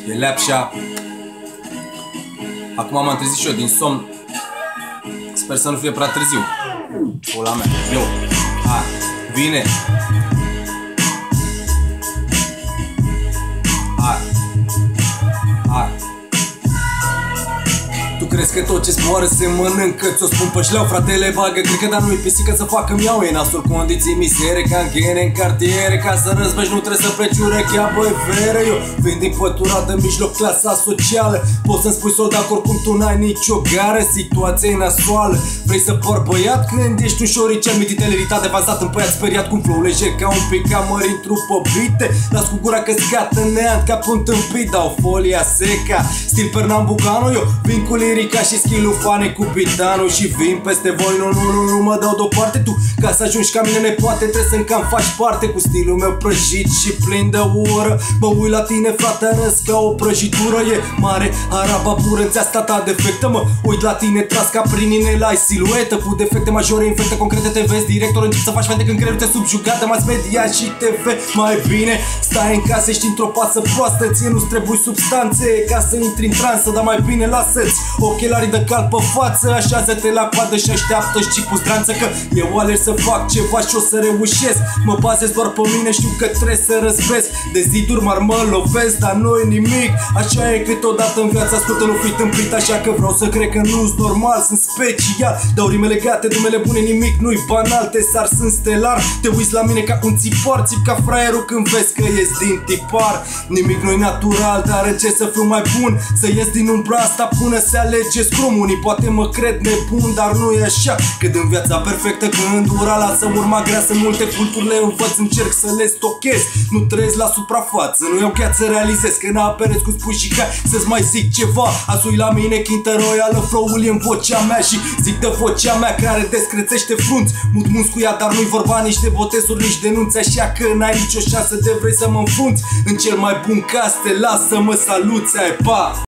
E leapșa. Acum m-am trezit și eu din somn. Sper să nu fie prea târziu. Pula mea. Eu. Hai. Vine. Hai. Hai. Tu crezi că tot ce-ți moară se mănâncă? Ți-o spun pe șleau, fratele, bagă crică, dar nu-i pisică să facă miau. E nasul condiții misere, ca în ghene, în cartiere. Ca să răzbești nu trebuie să pleci urechea, băi, vere. Eu vin din pătura de mijloc, clasa socială. Poți să-mi spui soldat, oricum tu n-ai nicio gară. Situația e nasoală. Vrei să par băiat când ești un șoricel mititeleritat, devansat în băiat speriat, cum flow lejer ca un pic cam trupobite. Las cu gura căscată neant ca un tâmpit, dau folia seca. Stil Pernambucano, eu vin cu lirica și skill-ul fane cu pitanul. Și vin peste voi, nu mă dau deoparte. Tu, ca să ajungi ca mine nepoate, trebuie să-mi cam faci parte. Cu stilul meu prăjit și plin de ură. Mă uit la tine, frate, arăți ca o prăjitură. E mare, araba pură, în țeasta ta defectă. Mă uit la tine, tras ca prin inel, ai siluetă cu defecte majore, infecte concrete, te vezi director, încep să faci fete când creierul te subjugat de mass media și TV. Mai bine stai în casă, ești într-o pasă proastă, ție nu-ți trebuie substanțe ca să intri în transă, dar mai bine lasă-ți ochelarii de cal pe față, așează-te la coadă și așteaptă-și cu zdranță, că eu alerg să fac ceva și o să reușesc. Mă bazez doar pe mine, știu că trebuie să răzbesc. De ziduri mari mă lovesc, dar nu-i nimic. Așa e câteodată în viața, ascultă, nu fi tâmpit. Așa că vreau să cred că nu-s normal, sunt special. Dau rime legate, numele bune, nimic nu-i banal. Te sar, sunt stelar, te uiți la mine ca un țipar. Țip ca fraierul când vezi că ies din tipar. Nimic nu-i natural, dar ce să fiu mai bun, să ies din umbra asta până se alege scrum. Unii poate mă cred nebun, dar nu e așa. Cât în viața perfectă, când ura lasă urma grea. Sunt multe culturi, le învăț, încerc să le stochez. Nu trăiesc la suprafață, nu iau chiar să realizez. Când apereți cu spui și hai să-ți mai zic ceva. Azi ui la mine, chintă royală, flow-ul e în vocea mea. Și zic de vocea mea care descrețește frunți. Mut muscuia, dar nu-i vorba nici de botezuri, nici denunți. Așa că n-ai nicio șansă de vrei să mă înfrunți. În cel mai bun caz te las să mă saluți, ai pa!